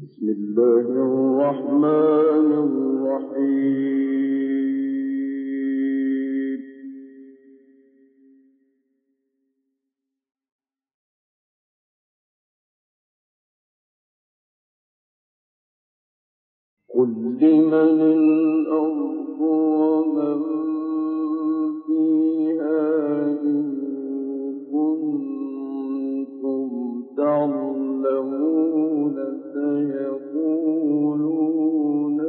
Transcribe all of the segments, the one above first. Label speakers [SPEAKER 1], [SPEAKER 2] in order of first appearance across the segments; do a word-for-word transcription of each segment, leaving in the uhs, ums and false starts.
[SPEAKER 1] بسم الله الرحمن الرحيم. قل لمن الأرض ومن فيها إن كنتم تعلمون سيقولون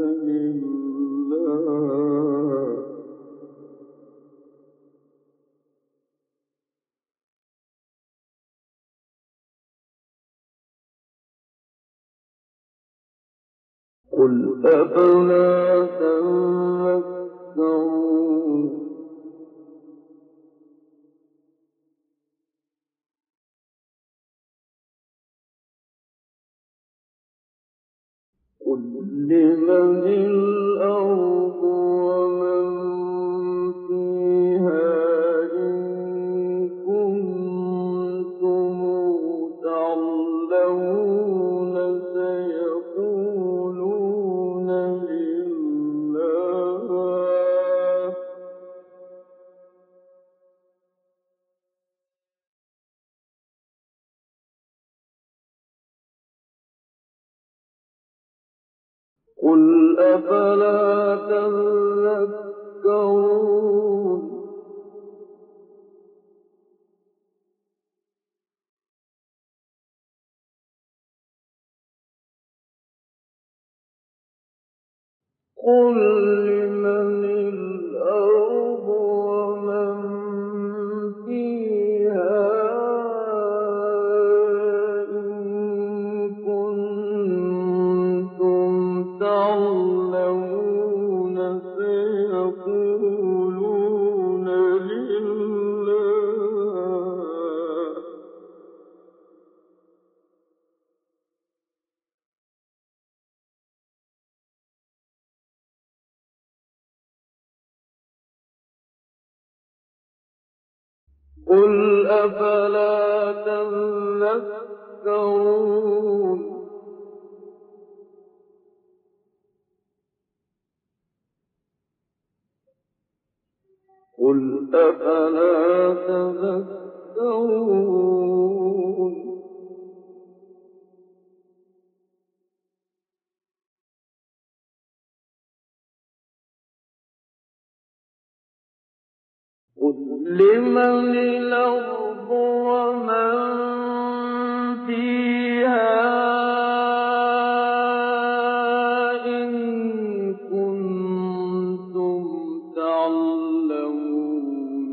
[SPEAKER 1] لله. قل أفلا تذكرون. قل لمن الأرض ومن فيها إن كنتم تعلمون سيقولون لله. قل أفلا تذكرون. قل لمن الأرض ومن فيها إن كنتم تعلمون سيقولون لله. قل أفلا تذكرون. قل أفلا تذكرون. قل لمن الأرض ومن فيها إن كنتم تعلمون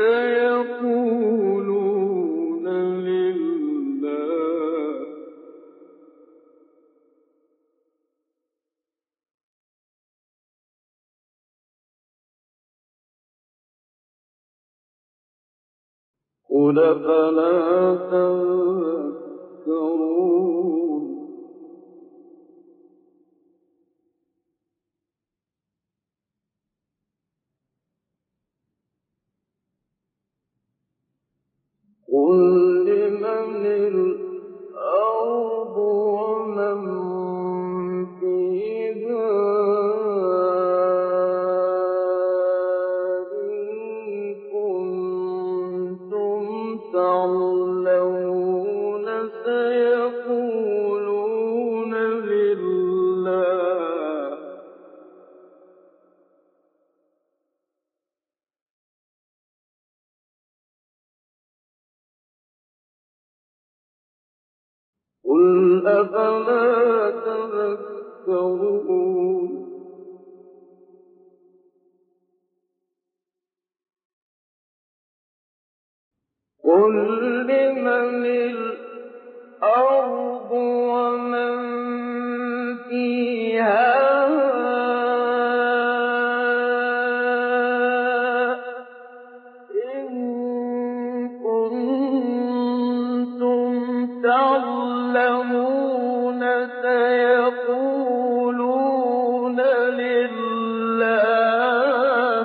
[SPEAKER 1] سيقولون لله. قل أفلا تذكرون. قل لمن الأرض ومن فيها إن كنتم تعلمون سيقولون لله. قل أفلا تذكرون. قل لمن الأرض ومن فيها إن كنتم تعلمون سيقولون لله.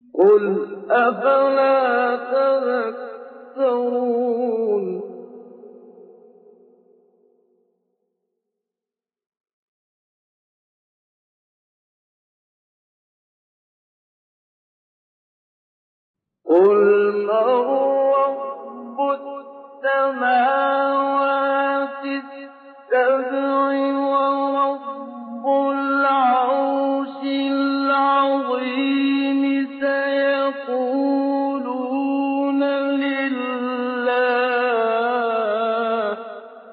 [SPEAKER 1] قُلْ أَفَلَا تَذَكَّرُونَ قُلْ مَن رَّبُّ السَّمَاوَاتِ السَّبْعِ وَرَبُّ الْعَرْشِ الْعَظِيمِ سَيَقُولُونَ لِلَّهِ ۚ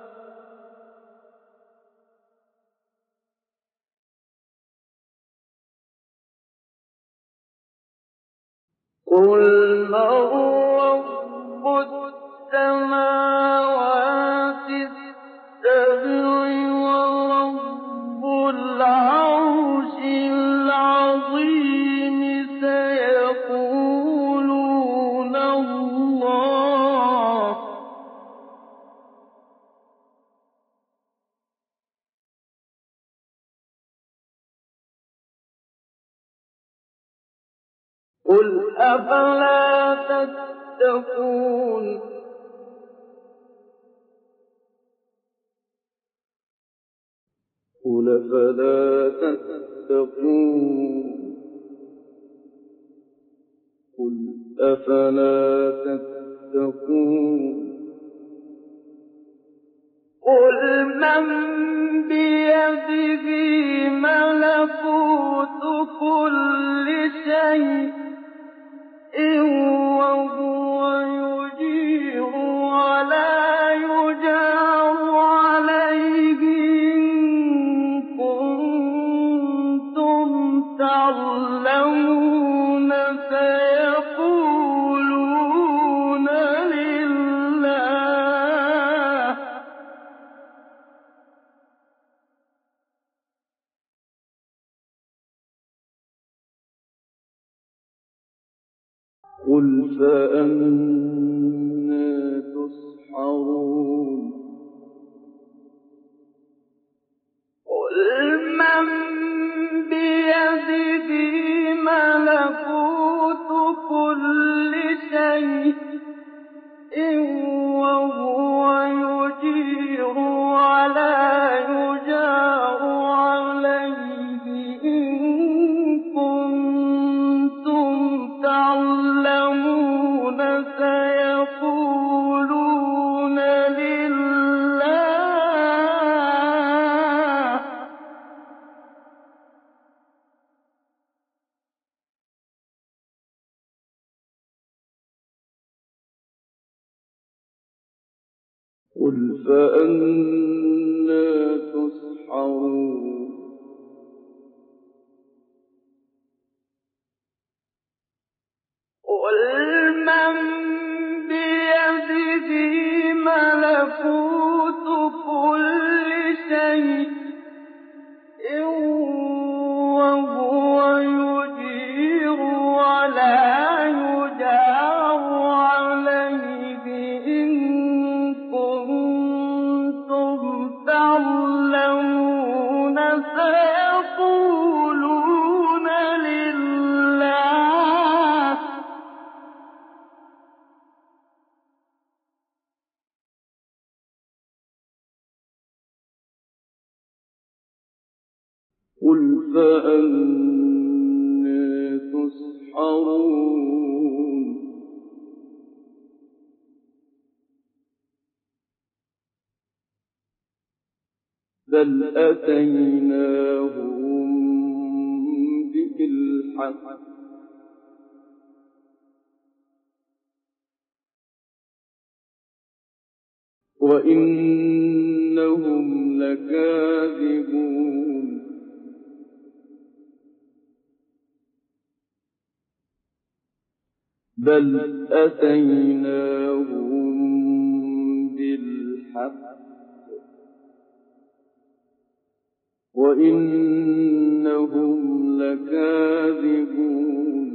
[SPEAKER 1] قُلْ مَن رَّبُّ السَّمَاوَاتِ السَّبْعِ وَرَبُّ الْعَرْشِ الْعَظِيمِ سَيَقُولُونَ اللَّهُ ۚ قُلْ أَفَلَا تَتَّقُونَ قُلْ أَفَلَا تَتَّقُونَ قُلْ أَفَلَا تَتَّقُونَ قُلْ مَن بِيَدِهِ مَلَكُوتُ كُلِّ شَيْءٍ وَهُوَ يُجِيرُ وَلَا يُجَارُ عَلَيْهِ إِن كُنتُمْ تَعْلَمُونَ سَيَقُولُونَ لِلَّهِ ۚ قُلْ فَأَنَّىٰ تُسْحَرُونَ قُلْ مَن بِيَدِهِ مَلَكُوتُ كُلِّ شَيْءٍ وَهُوَ يُجِيرُ وَلَا يُجَارُ عَلَيْهِ إِن كُنتُمْ تَعْلَمُونَ سَيَقُولُونَ لِلَّهِ ۚ قُلْ فَأَنَّىٰ تُسْحَرُونَ قُلْ مَن بِيَدِهِ مَلَكُوتُ كُلِّ شَيْءٍ وَهُوَ يُجِيرُ وَلَا يُجَارُ عَلَيْهِ إِن كُنتُمْ تَعْلَمُونَ سَيَقُولُونَ لِلَّهِ ۚ قُلْ فَأَنَّىٰ تُسْحَرُونَ بَلْ أَتَيْنَاهُم بِالْحَقِّ وَإِنَّهُمْ لَكَاذِبُونَ بَلْ أَتَيْنَاهُم بِالْحَقِّ وَإِنَّهُمْ لَكَاذِبُونَ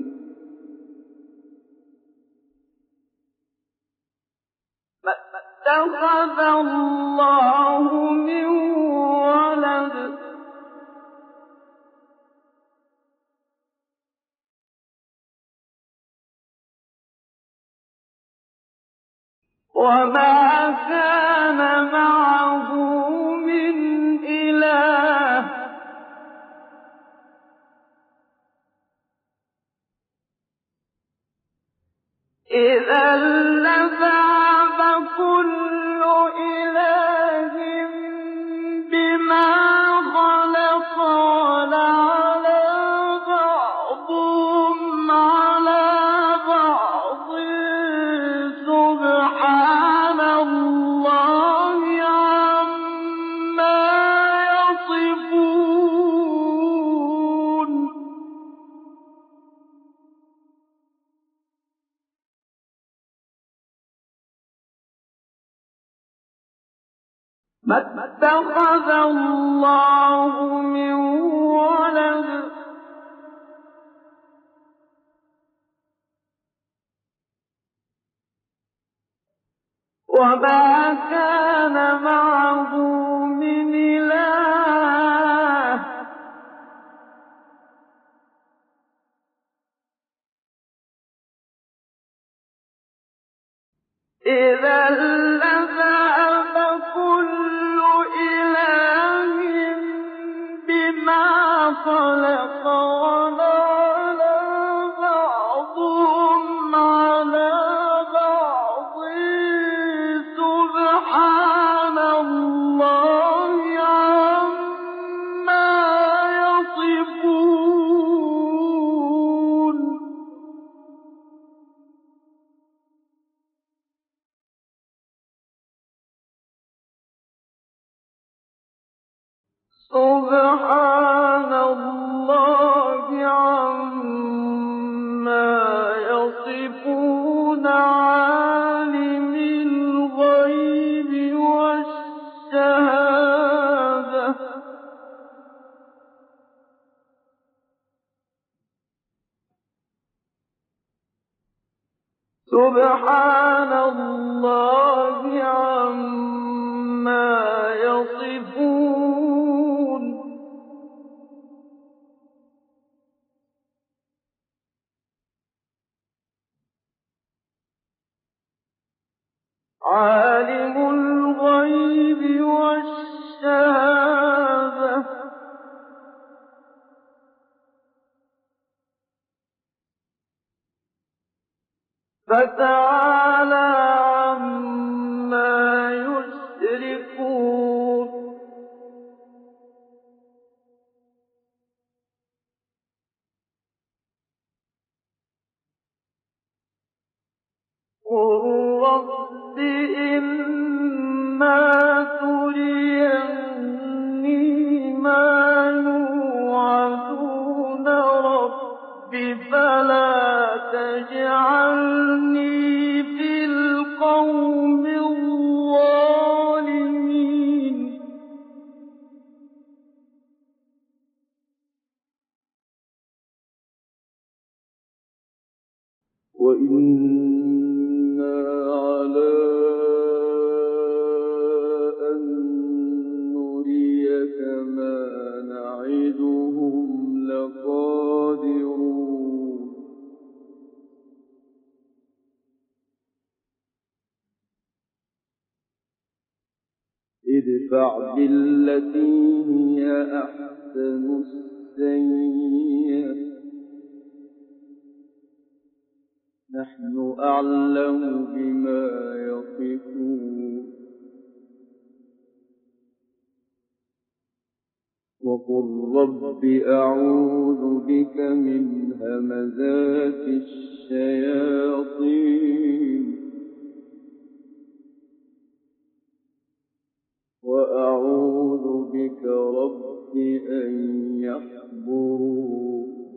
[SPEAKER 1] مَا اتَّخَذَ اللَّهُ مِن وَلَدٍ وما كان معه من إله إذا لذهب كل إله بما خلق ولعلى بعضهم على بعض سبحان الله عما يصفون ما اتخذ الله من ولد وما كان معه من إله إذا لذهب كل إله بما خلق ولعلى بعضهم على بعض سبحان الله عما يصفون سبحان الله عما يصفون عالم الغيب والشهادة سبحان الله عما يصفون عالم الغيب والشهادة فتعالى عما يشركون قل رب إما تريني ما يوعدون رب فلا تجعلني في القوم الظالمين وإنا على أن نريك ما نعدهم لقادرون ادفع بالتي هي أحسن السيئة نحن أعلم بما يصفون وقل رب أعوذ بك من همزات الشياطين وأعوذ بك رب أن يحضرون